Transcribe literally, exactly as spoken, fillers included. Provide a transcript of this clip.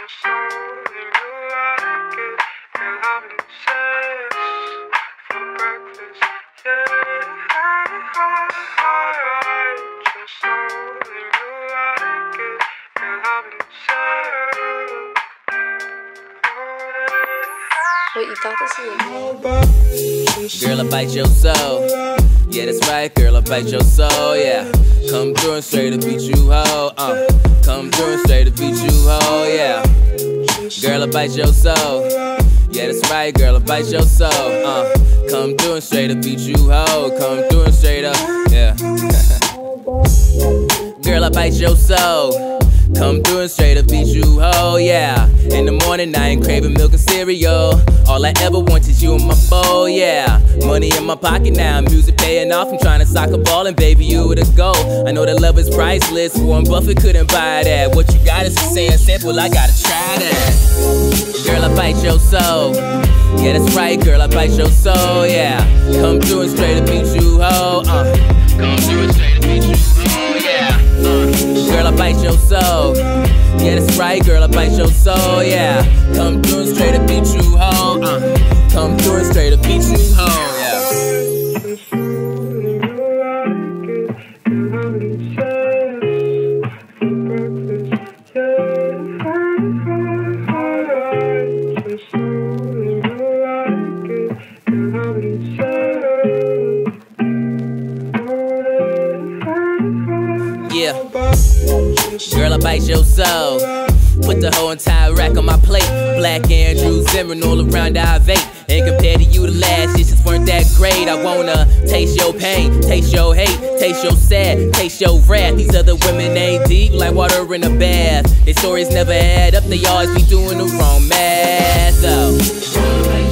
Wait, you thought this was Girl, I bite your soul. Yeah, that's right, girl, I bite your soul, yeah. Come through and straight to beat you, ho, uh. Come through and straight to beat you, ho, yeah. Girl, I bite your soul. Yeah, that's right, girl, I bite your soul, uh. Come through and straight to beat you, ho. Come through and straight up, yeah. Girl, I bite your soul. Come through and straight up beat you, ho, yeah. In the morning I ain't craving milk and cereal. All I ever want is you in my bowl, yeah. Money in my pocket now, music paying off. I'm trying to soccer ball and baby you with a goal. I know that love is priceless, Warren Buffett couldn't buy that. What you got is a sand sample, I gotta try that. Girl, I bite your soul. Yeah, that's right, girl, I bite your soul, yeah. Come through and straight up beat you, ho, uh. Come through and straight up beat you, ho, yeah. Uh. Girl, I bite your soul. Yeah, that's right, girl, I bite your soul, yeah. Come through and straight up beat you, ho, uh. Come through and straight up beat you, ho, yeah. Yeah. Girl, I bite your soul. Put the whole entire rack on my plate. Black Andrew Zimmern all around I vape. And compared to you, the last years just weren't that great. I wanna taste your pain, taste your hate, taste your sad, taste your wrath. These other women ain't deep like water in a bath. Their stories never add up, they always be doing the wrong math, though.